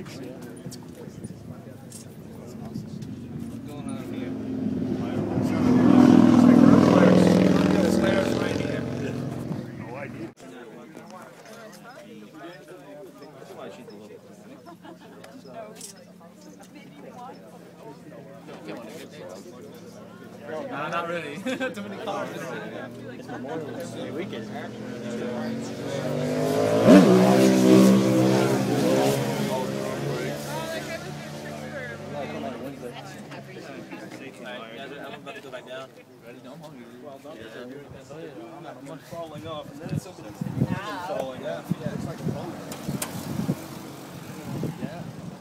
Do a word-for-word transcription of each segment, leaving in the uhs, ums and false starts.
bikes, yeah. What's going on here? No idea. Nah, not really. Too many cars. It's Memorial Day weekend. I'm about to go back down. Ready? No, I'm hungry. Well done. I'm not falling off, and then somebody's falling off. Yeah, it's like a phone. Yeah.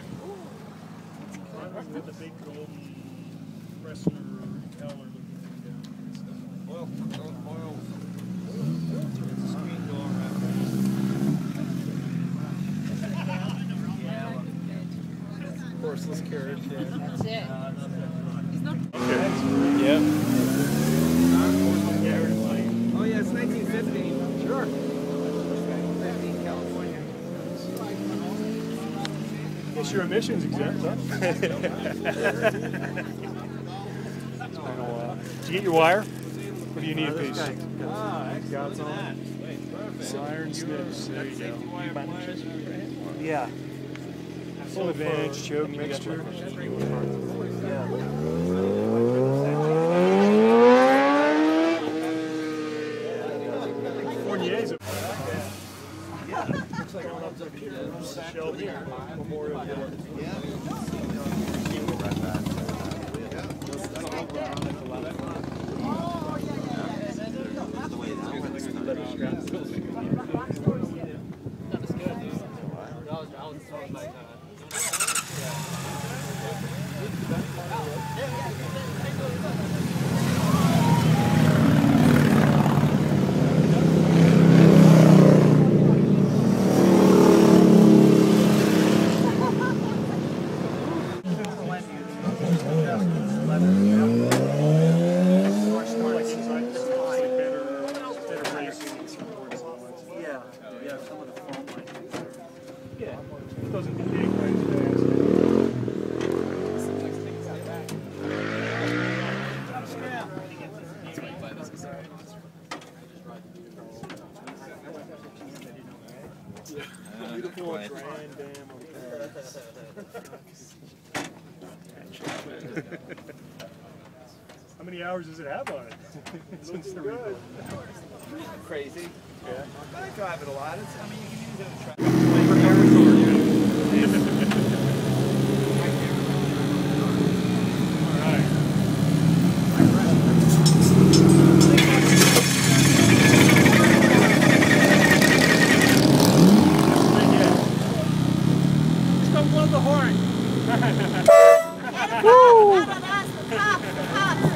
With the big golden compressor color looking thing down. Oil, oil, screen door. Horseless carriage. That's it. Okay. Yeah. Oh yeah, it's nineteen fifty. Sure. Guess your emissions exempt, huh? Did you get your wire? Or do you need a piece? Ah, Got some iron snips. There you go. Yeah. Full advantage choke mixture. Fournier's. yeah. Looks like one up here. Shelby Memorial Day. Doesn't dig right fast. Beautiful Grand Dam of How many hours does it have on it? Since the rebuild. Crazy. Yeah. I drive it a lot. It's, I mean, you can use it in traffic. Woo!